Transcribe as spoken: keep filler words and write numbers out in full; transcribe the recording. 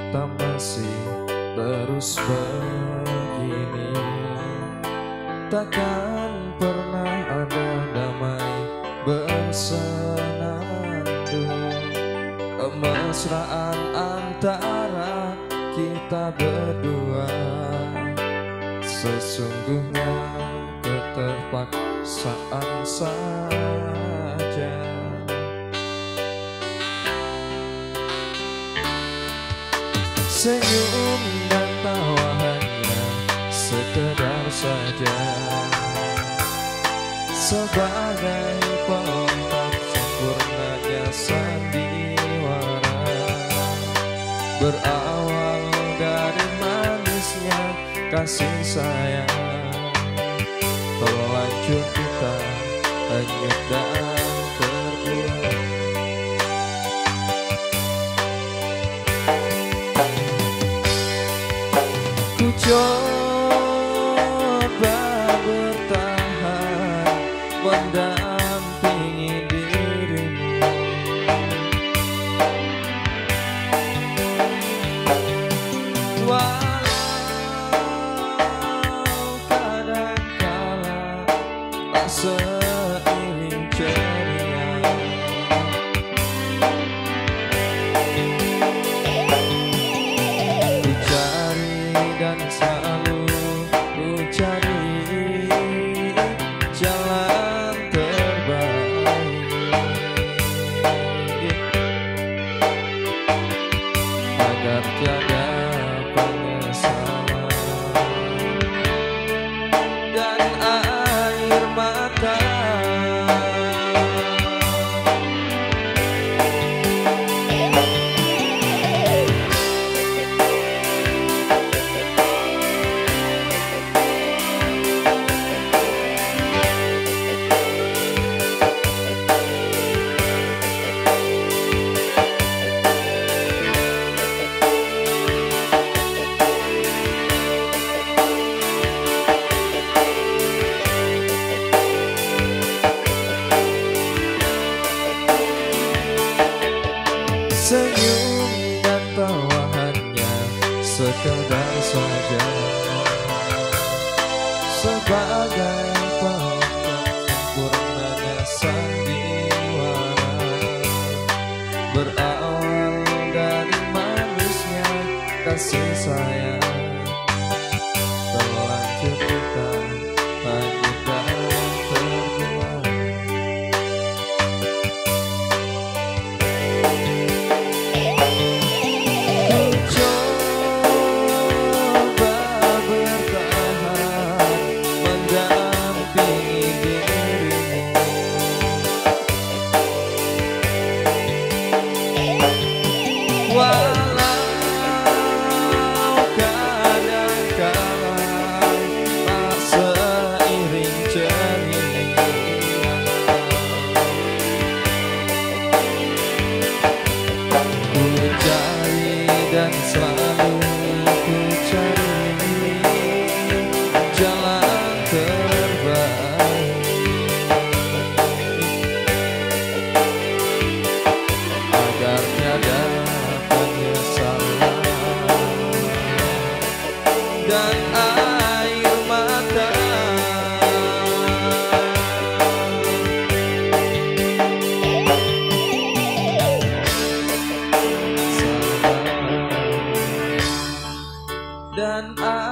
kita masih terus begini, takkan pernah ada damai bersenandung. Kemesraan antara kita berdua sesungguhnya keterpaksaan saja. Senyum dan tawa hanya sekedar saja, sebagai pelengkap sempurnanya sandiwara. Berawal dari manisnya kasih sayang, terlanjur kita hanyut dan terbuang. Ku coba bertahan mendampingi dirimu, walau kadangkala tak seiring ceria. Ku cari dan selalu ku cari jalan terbaik agar tiada penyesalan dan air mata. Senyum dan tawa hanya sekedar saja, sebagai pelengkap sempurnanya sandiwara. Berawal dari manisnya kasih sayang, terlanjur kita hanyut dan terbuang. Walau kadangkala tak seiring ceria, ku cari dan selalu ku cari jalan terbaik agar tiada penyesalan dan air mata. Dan